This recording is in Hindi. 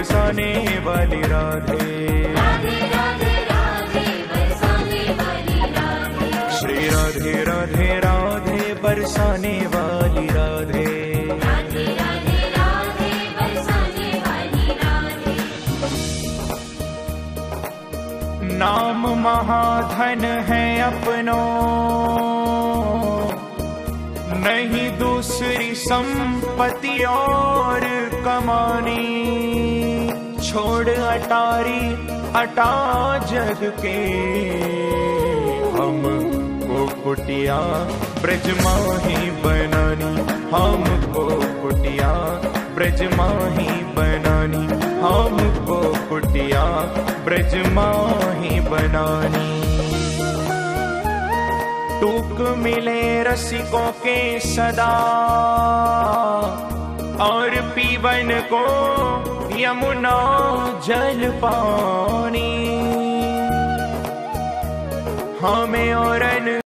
बरसाने वाली राधे, राधे राधे राधे बरसाने वाली राधे, श्री राधे राधे राधे बरसाने वाली राधे, राधे राधे राधे बरसाने वाली राधे। नाम महाधन है अपनो, नहीं दूसरी संपत्ति और कमानी, छोड़ अटारी अटा जग के, हमको कुटिया ब्रज माही बनानी, हमको कुटिया ब्रज माही बनानी, हमको कुटिया ब्रज माही बनानी। टूक मिले रसिकों के सदा, और पीवन को यमुना जल पानी, हमें और